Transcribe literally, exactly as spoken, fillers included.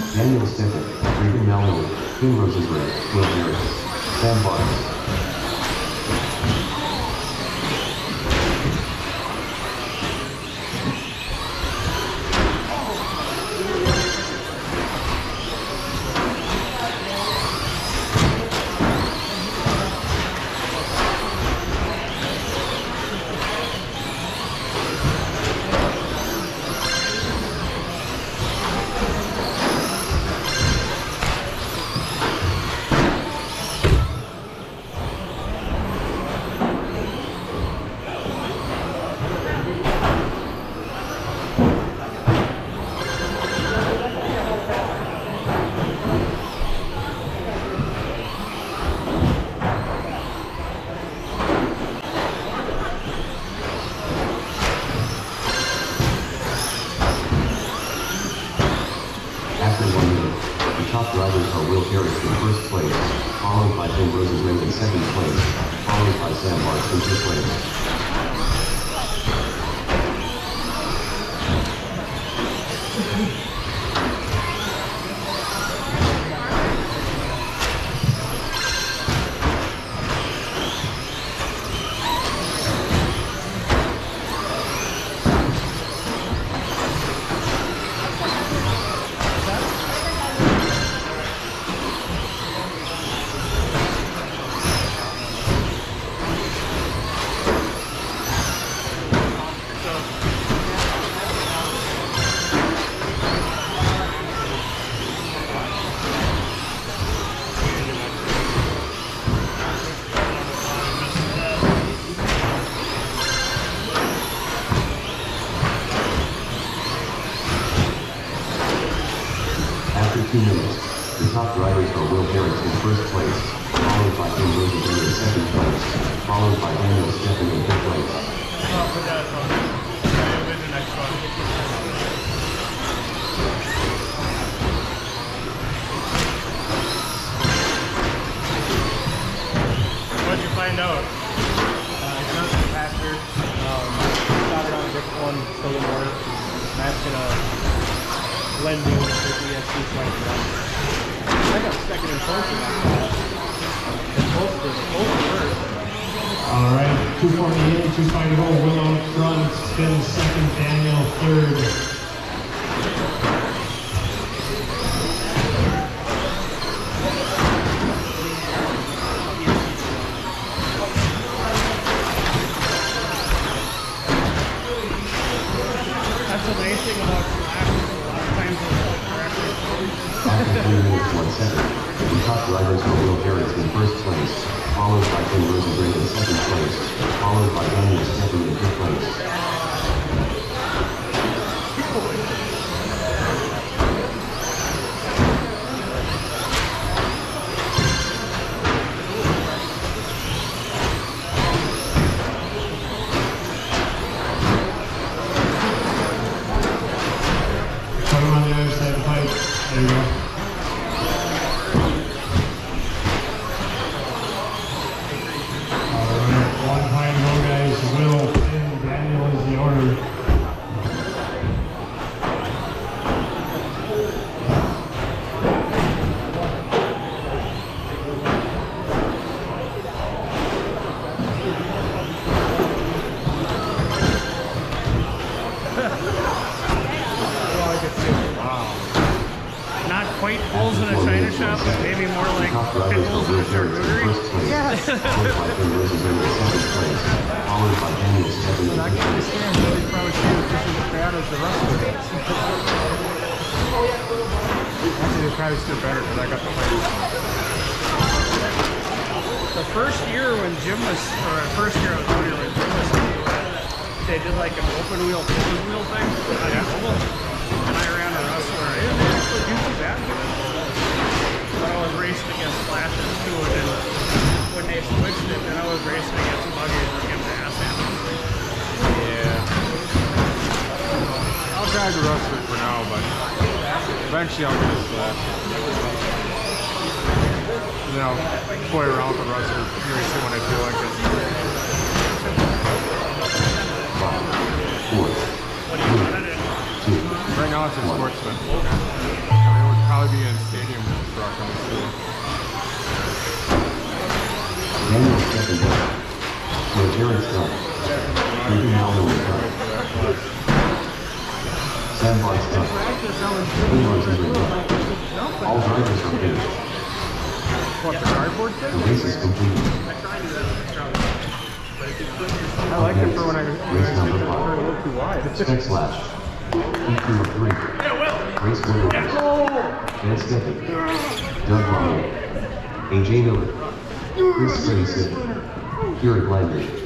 Daniel Stephan, Regan Mallory, Kim Rosensberg, Will Harris, Sam Barnes. Top drivers are Will Harris in first place, followed by Tim Rosengreen in second place, followed by Sam Bartz in fifth place. Two minutes. The top drivers are Will Harris in first place, followed by Tim Rosenberg in second place, followed by Daniel Stephan in fifth place. I'll put that on. I'll win the next one. What'd you find out? Uh, it's not the capacitor. Um, got it on a different one, still didn't work. Matt's gonna blend me with the E S C slice around. I got second in first in that class. Both of them, both first. All right, two forty-eight, two fifty, Willow front, Spin second, Daniel third. That's the nice thing about flashes. A lot of times it's correctly. After three minutes, one second, the top drivers are Will Harris in first place, followed by Tim Rosenberg in second place, followed by Daniel Stephan in fifth place. Put him on the other side of the pipe. There you go. All right, one high and low, guys. Will, Finn, Daniel is the order. Not quite bulls in a china shop, but maybe more like Top pit drivers bulls are in Will a Harris in charcuterie. first place, followed by Tim Rosenberg in second place, followed by Daniel Stephan in I fifth can place. understand that they probably see it just as bad as the rest of it. Actually, they probably still better because I got the fight. The first year when Jim was, or the first year I was out here when Jim was in the U S, they did like an open wheel, closed wheel thing on the oval, and I ran a Rustler. It didn't actually do too bad with it. But I was racing against Flashes too, and then when they switched it, then I was racing against Buggies and getting the ass handed. Yeah. I'll drive the Rustler for now, but eventually I'll get a Slash. And then I'll play around with the Rustler very soon when I feel like it. Five, four, What do you want to do? two, Right now it's a Sportsman. I mean, it would probably probably be in stadium truck on the field. Daniel second down. For Jared Scott. Ethan Melvin is done. Sam Bart Scott. Three yards is removed. All drivers are finished. What, the cardboard The thing? race is complete. I like it for when I when I Race think number it's a five. little too wide. Spec Slash. Heat number three. Race winners. Ben Steffen. Doug Ryan. A J Miller. Chris Grayson. Keurig Landry.